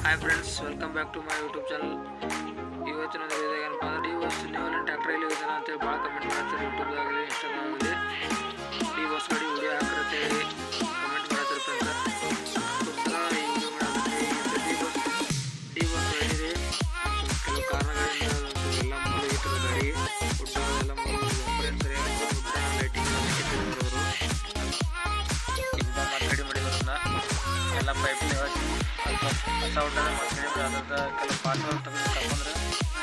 Hi friends, welcome back to my YouTube channel. ಇವತ್ತಿನ video ಏನಪ್ಪ ಅಂದ್ರೆ ಡಿ-ವಾಸ್ ನೀವು ಟ್ರ್ಯಾಕ್ಟ್ರಲ್ಲಿ ಯೂಸ್ ಅಂತೇಳಿ ಭಾಳ ಕಮೆಂಟ್ ಮಾಡ್ತಾರೆ. ಯೂಟ್ಯೂಬ್ದಾಗಲಿ ಇನ್ಸ್ಟಾಗ್ರಾಮಲ್ಲಿ ಡಿ-ವಾಸ್ ಗಾಡಿ ವಿಡಿಯೋ ಹಾಕಿರ್ತೇಳಿ ಕಮೆಂಟ್ ಮಾಡ್ತಾರೆ ಫ್ರೆಂಡ್ಸ್. ಅದಕ್ಕೋಸ್ಕರ ಈ ವಿಡಿಯೋ ಮಾಡೋದಕ್ಕೆ ಡಿ-ವಾಸ್ ಹೇಳಿದೆ. ಕೆಲವು ಕಾರಣಗಳಿಂದ ಎಲ್ಲ ಮುಳುಗಿಟ್ಟಿರೋ ಗಾಡಿ ಫುಡ್ ಎಲ್ಲ ಫ್ರೆಂಡ್ಸ್ ಸರಿಯಾಗಿ ಫುಡ್ ಲೈಟಿಂಗ್ ಅವರು ರೆಡಿ ಮಾಡಿರೋದನ್ನ ಎಲ್ಲ ಪೈಪ್ ಸ್ವಲ್ಪ ಹೊಸ ಊಟನ ಮಾಡ್ತೀನಿ. ಅದ್ರದ್ದು ಕೆಲವು ಪಾರ್ಟ್ಗಳು ತೆಗೆದು ತಗೊಂಡ್ರೆ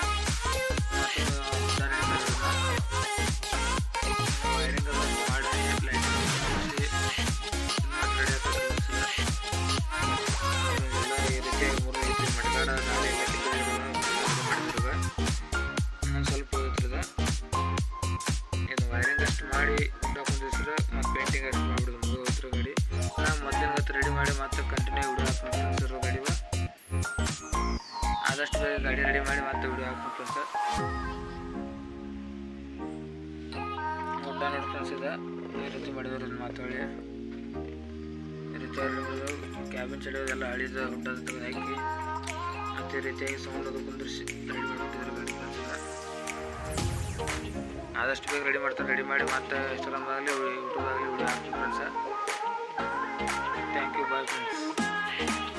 ವೈರಿಂಗ್ ಮಾಡಿ ಲೈಟಿಂಗ್ ರೆಡಿ ಆಗ್ತದೆ. ಎಲ್ಲ ಈ ರೀತಿ ಮೂರು ರೀತಿ ಮಡಿಗಾಡ ನಾಳೆ ಮಾಡಿದ್ರಾಗ ಇನ್ನೊಂದು ಸ್ವಲ್ಪ ಹೋಗ್ತದ. ಇದು ವೈರಿಂಗ್ ಅಷ್ಟು ಮಾಡಿ ಹಾಕೊಂಡಿದ್ರೆ ಮತ್ತು ಪೇಂಟಿಂಗ್ ಅಷ್ಟು ಮಾಡಿಬಿಡೋದು ಮುಗಿದ್ರು ಗಾಡಿ. ನಾವು ಮೊದಲಿನ ರೆಡಿ ಮಾಡಿ ಮತ್ತೆ ಕಂಟಿನ್ಯೂ ವಿಡಿಯೋ ಹಾಕ್ಕೊಂಡು ಗಾಡಿ ಆದಷ್ಟು ಬೇಗ ಗಾಡಿ ರೆಡಿ ಮಾಡಿ ಮತ್ತೆ ವಿಡಿಯೋ ಹಾಕ್ಬೇಕು ಸರ್. ಊಟ ನೋಡಿ ಫ್ರೆಂಡ್ಸ್, ಇದೆ ಈ ರೀತಿ ಮಾಡಿದ್ರು ಮಾತಾಡಿ ಈ ರೀತಿ ಕ್ಯಾಬಿನ್ ಸೈಡ್ ಎಲ್ಲ ಹಳಿದ ಹುಡ್ಡದ ತೆಗೆದು ಹಾಕಿ ಮತ್ತು ಈ ರೀತಿಯಾಗಿ ಸೌಂಡ್ ಅದು ಕುಂದಿರಿಸಿ ರೆಡಿ ಮಾಡ್ತಿದ್ರು ಗಾಡಿ ಫ್ರೆಂಡ್ಸ್. ಆದಷ್ಟು ಬೇಗ ರೆಡಿ ಮಾಡ್ತಾರೆ. ರೆಡಿ ಮಾಡಿ ಮತ್ತೆ ಇನ್ಸ್ಟಾಗ್ರಾಮ್ದಾಗಲಿ ಯೂಟ್ಯೂಬ್ದಾಗಲಿ ವಿಡಿಯೋ ಹಾಕ್ತೀವಿ friends. Thank you, bye friends.